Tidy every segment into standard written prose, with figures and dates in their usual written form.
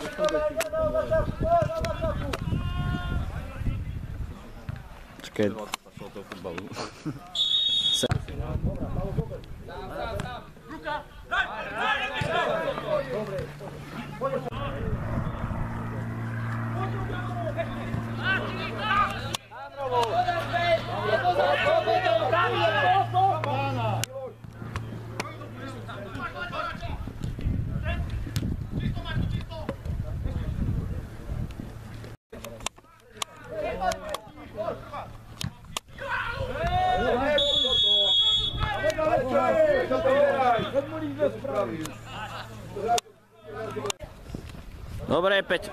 Čakaj. Dobre, Peť.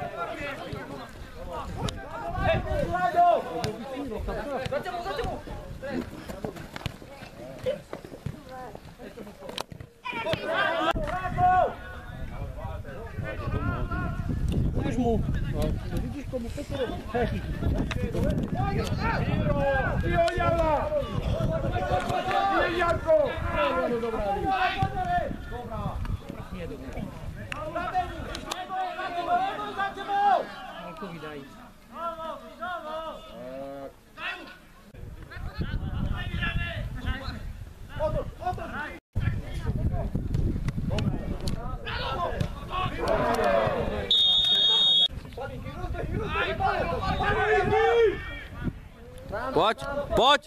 Máš mu. Vidíš komu Petrovi? Jo, Jarla! Jarko! Dobrá. Nie, dobrá. Malko vydaj. Poď, poď!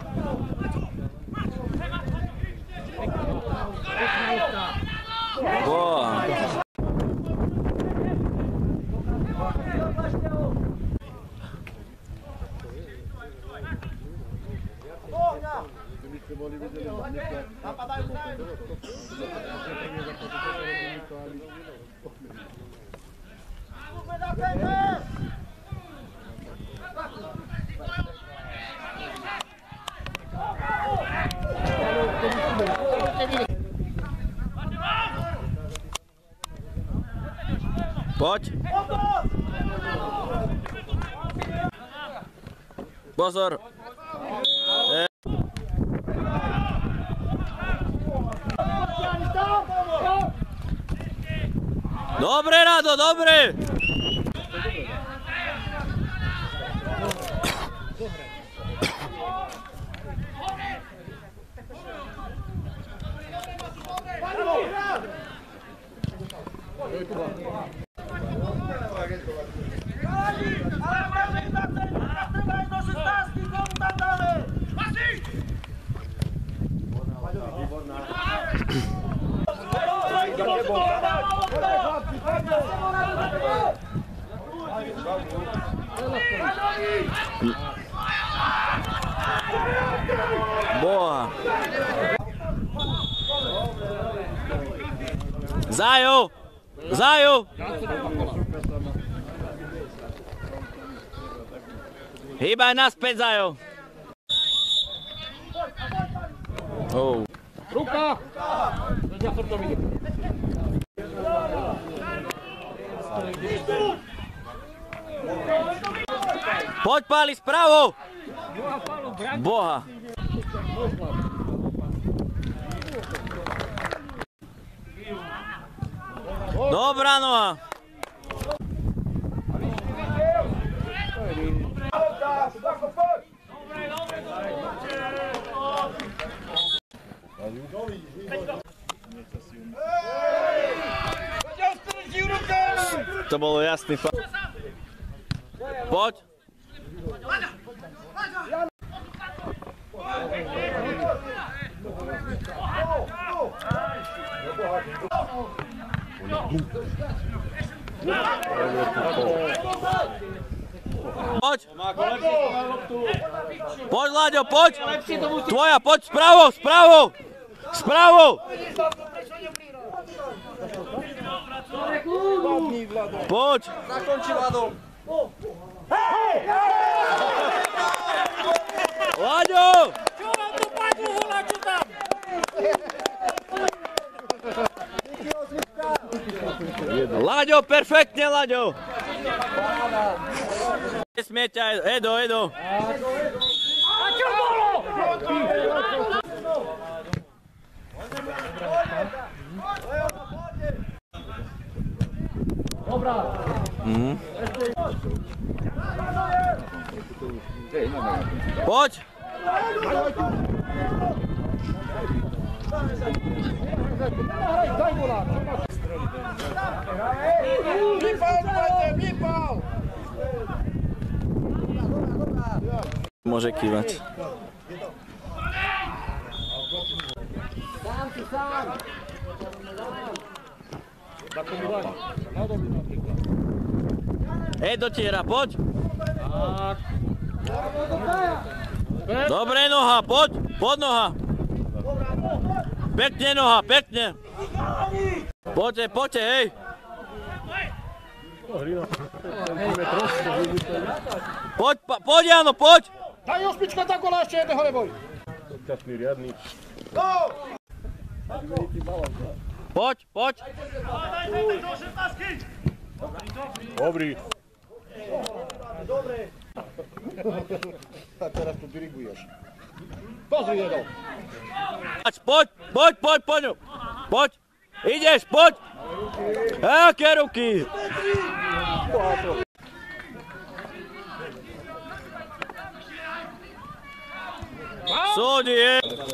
Poď! Pozor! Dobre, Rado, dobre! Boa! Zajo! Zajo! Hýbaj naspäť, Zajo! Oh. Ruka! Za srdcom ide. Poď, Páli, spravo! Boha! Dobrá noha! To bolo jasný fakt. Poď! Poď! Poď, Láďo, poď! Tvoja, poď, spravo, spravo! Spravo! Poď! Zakonči, Vlado! Láďo! Čo vám to padlo, hola, čo tam? Láďo, perfektne, Láďo! Nesmiete aj, Edo, Edo! A čo bolo? Dobrá. Poď! Môže kývať. Dotiera, poď! Dobre noha, poď! Pod noha! Pekne noha, pekne! Poďte, poďte, hej! Poď, Jano, poď! Daj ospička za gola, ešte jedného neboj! Časný riadný. Poď, poď! Dobrý. A teraz tu diriguješ. Pozri jednou. Poď, poď, poď, poď! Poď! Ideš, poď! Aké ruky! Súdi je!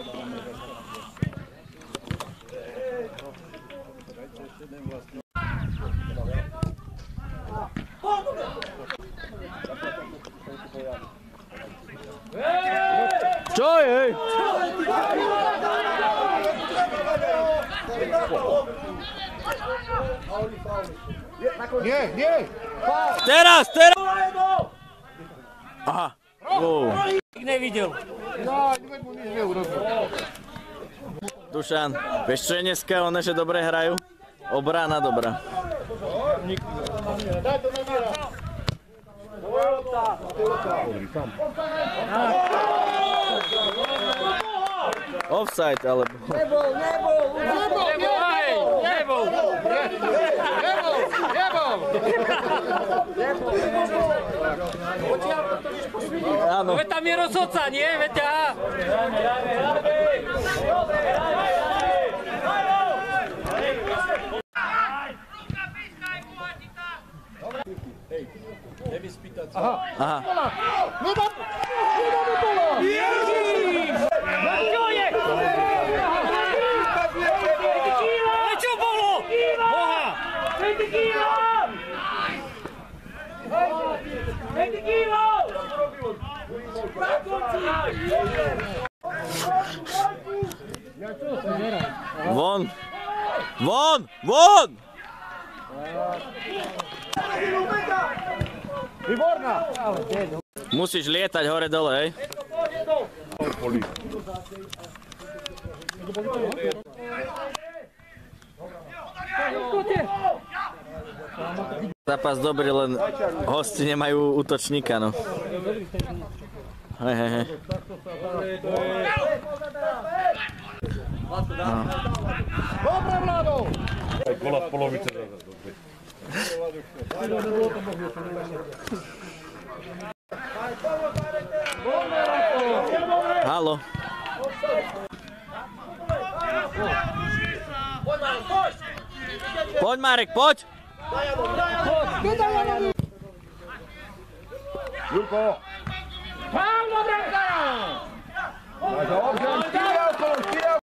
Čo je? Nie, nie! Teraz! Aha. Nevidel. Ja, mu nič neurobil. Dušan, vieš čo je dneska one, že dobre hrajú? Obrana dobrá. Daj to na mňa. Offside, alebo... Nebol! Áno. Veď tam je rozhodca, nie? Veď aha. Aha. Nedá mi bolo! Čo je? Ale čo bolo? Boha! Von! Von! Von! Výborná! Musíš lietať hore dole, hej? Zápas dobrý, len hosti nemajú útočníka, no. Hej, hej, hej. Dobre, Vlado! Aj kola v polovice zase dobre. Haló. Poď, Marek, poď! Julko! Pán, dobre,